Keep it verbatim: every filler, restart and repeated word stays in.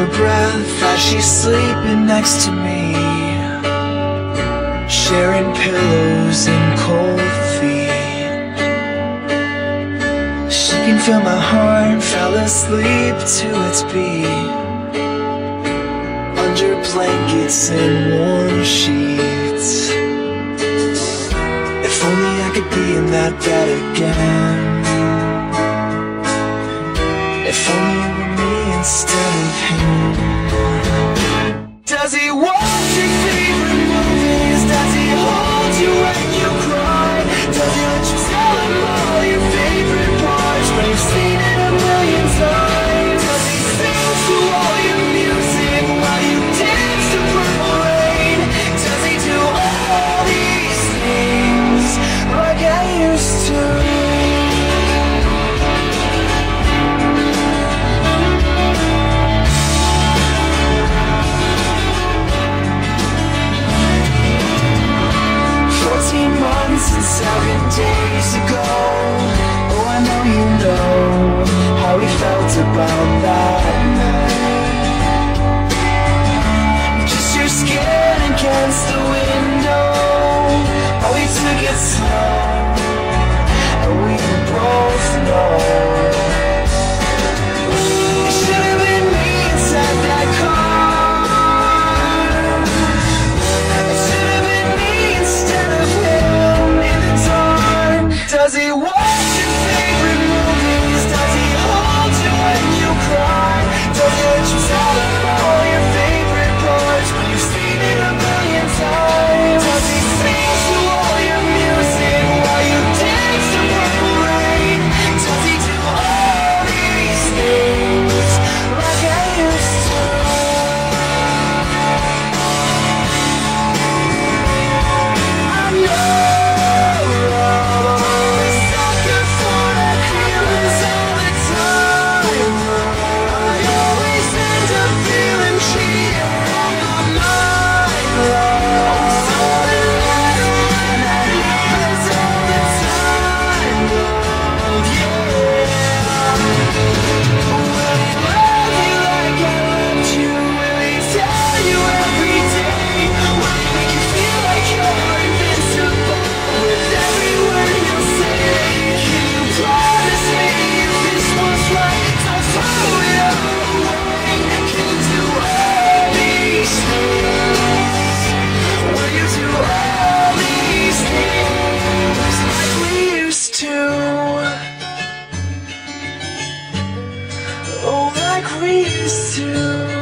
her breath as she's sleeping next to me, sharing pillows and cold feet. She can feel my heart, fell asleep to its beat, under blankets and warm sheets. If only I could be in that bed again. If only it were me instead of him. Does he watch your favorite movies? Does he hold you when you cry? Does he let you tell him all your favorite parts when you've seen it a million times? Does he sing to all your music while you dance to Purple Rain? Does he do all these things like I used to? And seven days ago, oh, I know you know how he felt about that night. Just your skin against the window, oh, we took it slow, and we both know it should have been me inside that car. It should have been me instead of him. Does he watch your favorite movies? Does he hold you when you cry? Does he let you tell him all your favorite parts when you've seen it a million times? Does he sing to all your music while you dance to Purple Rain? Does he do all these things like I used to? I know. Oh, like we used to.